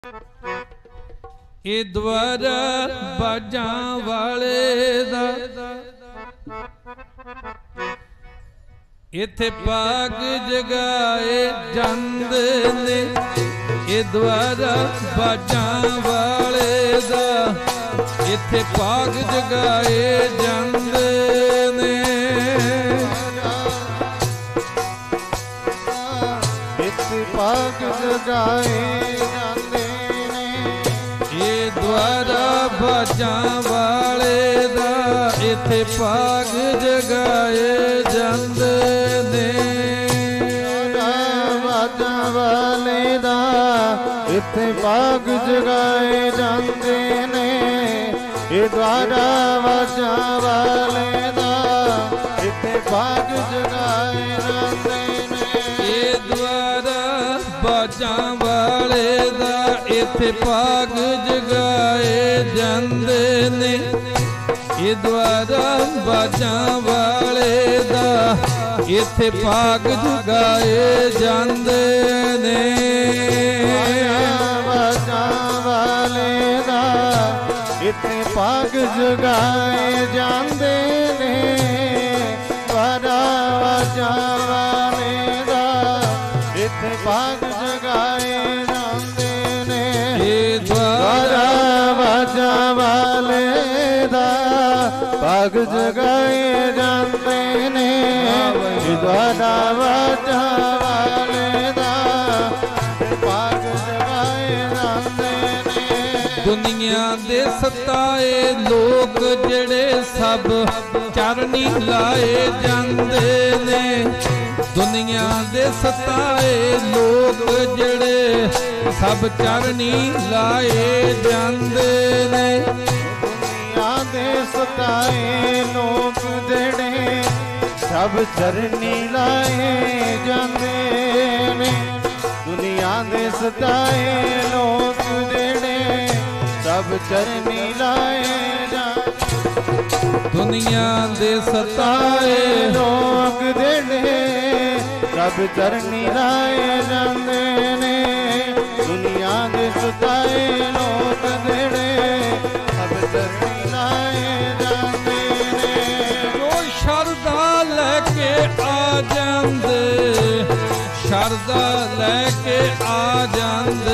ਇਹ ਦੁਆਰਾ ਬਾਜਾਂ ਵਾਲੇ ਦਾ ਇਥੇ ਭਾਗ ਜਗਾਏ ਜਾਂਦੇ ਨੇ। ਇਹ ਦੁਆਰਾ ਬਾਜਾਂ ਵਾਲੇ ਦਾ ਇਥੇ ਭਾਗ ਜਗਾਏ ਜਾਂਦੇ ਨੇ। ਇਥੇ ਭਾਗ ਜਗਾਏ ਜਾਂਦੇ ਨੇ। ਇਹ ਦੁਆਰਾ ਬਾਜਾਂ ਵਾਲੇ ਦਾ ਇਥੇ ਭਾਗ ਜਗਾਏ ਜਾਂਦੇ ਨੇ। ਬਾਜਾਂ ਵਾਲੇ ਦਾ ਇਥੇ ਭਾਗ ਜਗਾਏ ਜਾਂਦੇ ਨੇ। ਇਹ ਦੁਆਰਾ ਬਾਜਾਂ ਵਾਲੇ ਦਾ ਇਥੇ ਭਾਗ ਜਗਾਏ ਜਾਂਦੇ ਨੇ। ਇਹ ਦੁਆਰਾ ਬਾਜਾਂ ਵਾਲੇ ਦਾ ਇਥੇ ਭਾਗ ਜਗਾਏ ਜਾਂਦੇ ਨੇ। ਇਹ ਦੁਆਰਾ ਬਾਜਾਂ ਵਾਲੇ ਦਾ ਇਥੇ ਭਾਗ ਜਗਾਏ ਜਾਂਦੇ ਨੇ। ਬਾਜਾਂ ਵਾਲੇ ਦਾ ਇਥੇ ਭਾਗ ਜਗਾਏ ਜਾਂਦੇ ਨੇ। ਦੁਆਰਾ ਬਾਜਾਂ ਵਾਲੇ ਦਾ ਇਥੇ ਭਾਗ ਜਗਾਏ ਜਾਂਦੇ ਨੇ। ਇਹ ਦੁਆਰਾ ਬਾਜਾਂ ਵਾਲੇ ਦਾ ਭਾਗ ਜਗਾਏ ਜਾਂਦੇ ਨੇ। ਦੁਆਰਾ ਬਾਜਾਂ ਵਾਲੇ ਦਾ ਭਾਗ ਜਗਾਏ ਜਾਂਦੇ ਨੇ। ਦੁਨੀਆ ਦੇ ਸਤਾਏ ਲੋਕ ਜਿਹੜੇ ਸਭ ਚਰਨੀ ਲਾਏ ਜਾਂਦੇ ਨੇ। ਦੁਨੀਆ ਦੇ ਸਤਾਏ ਲੋਕ ਜਿਹੜੇ ਸਭ ਚਰਨੀ ਲਾਏ ਜਾਂਦੇ ਨੇ। ਦੁਨੀਆ ਦੇ ਸਤਾਏ ਲੋਕ ਜਿਹੜੇ ਸਭ ਚਰਨੀ ਲਾਏ ਜਾਂਦੇ ਨੇ। ਦੁਨੀਆ ਦੇ ਸਤਾਏ ਲੋਕ ਜਿਹੜੇ ਸਭ ਚਰਨੀ ਲਾਏ ਜਾਂਦੇ। ਦੁਨੀਆ ਦੇ ਸਤਾਏ ਲੋਕ ਜਿਹੜੇ ਸਭ ਚਰਨੀ ਲਾਏ ਜਾਂਦੇ ਨੇ। ਦੁਨੀਆ ਦੇ ਸਤਾਏ ਲੋਕ ਜਿਹੜੇ ਸਭ ਚਰਨੀ ਲਾਏ ਜਾਂਦੇ ਨੇ। ਜੋ ਸ਼ਰਧਾ ਲੈ ਕੇ ਆ ਜਾਂਦੇ, ਸ਼ਰਧਾ ਲੈ ਕੇ ਆ ਜਾਂਦੇ।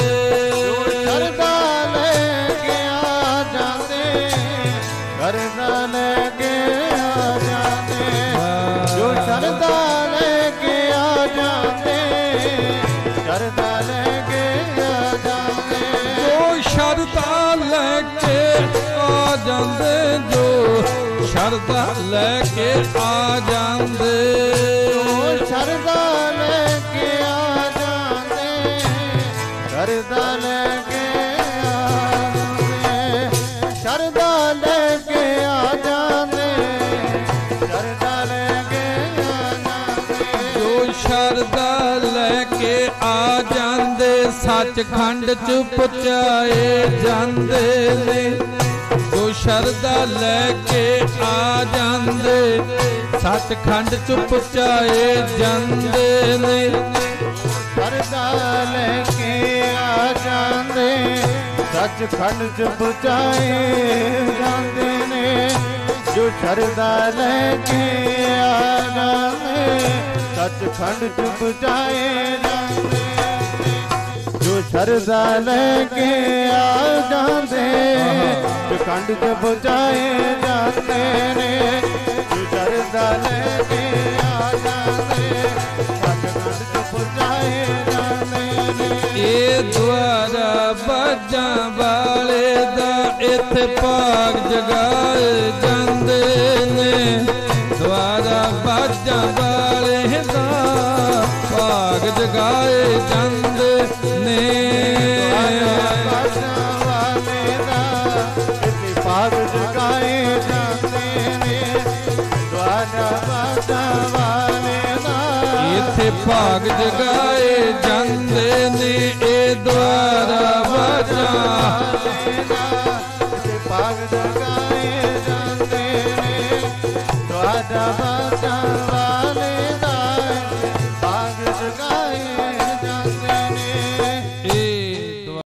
ਸ਼ਰਧਾ ਲੈ ਕੇ ਆ ਜਾਂਦੇ, ਸ਼ਰਧਾ ਲੈ ਕੇ ਆ ਜਾਂਦੇ। ਜੋ ਸ਼ਰਧਾ ਲੈ ਕੇ ਆ ਜਾਂਦੇ, ਸ਼ਰਧਾ ਲੈ ਕੇ ਆ ਜਾਂਦੇ। ਜੋ ਸ਼ਰਧਾ ਲੈ ਕੇ ਆ ਜਾਂਦੇ, ਜੋ ਸ਼ਰਧਾ ਲੈ ਕੇ ਆ ਜਾਂਦੇ। ਜੋ ਸ਼ਰਧਾ ਲੈ ਕੇ ਆ ਜਾਂਦੇ, ਸ਼ਰਧਾ ਲੈ ਕੇ ਆ ਜਾਂਦੇ। ਸ਼ਰਧਾ ਲੈ ਕੇ ਆ ਜਾਂਦੇ, ਸ਼ਰਧਾ ਲੈ ਕੇ ਆ ਜਾਂਦੇ। ਜੋ ਸ਼ਰਧਾ ਲੈ ਕੇ ਆ ਜਾਂਦੇ, ਸੱਚਖੰਡ ਚ ਪਹੁੰਚਾਏ ਜਾਂਦੇ ਨੇ। ਜੋ ਸ਼ਰਧਾ ਲੈ ਕੇ ਆ ਜਾਂਦੇ, ਸੱਚਖੰਡ ਚ ਪਹੁੰਚਾਏ ਜਾਂਦੇ ਨੇ। ਸ਼ਰਧਾ ਲੈ ਕੇ ਆ ਜਾਂਦੇ, ਸੱਚਖੰਡ ਚ ਪਹੁੰਚਾਏ ਜਾਂਦੇ ਨੇ। ਜੋ ਸ਼ਰਧਾ ਲੈ ਕੇ ਆ ਜਾਂਦੇ, ਸੱਚਖੰਡ ਚ ਪਹੁੰਚਾਏ ਜਾਂਦੇ। ਜੋ ਸ਼ਰਧਾ ਲੈ ਕੇ ਆ ਜਾਂਦੇ, ਸੱਚਖੰਡ ਚ ਪਹੁੰਚਾਏ ਜਾਂਦੇ ਨੇ। ਜੋ ਸ਼ਰਧਾ ਲੈ ਕੇ ਆ ਜਾਂਦੇ, ਸੱਚਖੰਡ ਚ ਪਹੁੰਚਾਏ ਜਾਂਦੇ ਨੇ। ਇਹ ਦੁਆਰਾ ਬਾਜਾਂ ਵਾਲੇ ਦਾ ਇਥੇ ਭਾਗ ਜਗਾਏ ਜਾਂਦੇ ਨੇ। ਦੁਆਰਾ ਬਾਜਾਂ ਵਾਲੇ ਦਾ ਭਾਗ ਜਗਾਏ ਜਾਂਦੇ ਨੇ। ਬਾਜਾਂ ਵਾਲੇ ਦਾ ਇਥੇ ਭਾਗ ਜਗਾਏ ਜਾਂਦੇ ਨੇ। ਦੁਆਰਾ ਬਾਜਾਂ ਵਾਲੇ ਦਾ ਇਥੇ ਭਾਗ ਜਗਾਏ ਜਾਂਦੇ ਨੇ। ਇਹ ਦੁਆਰਾ ਬਾਜਾਂ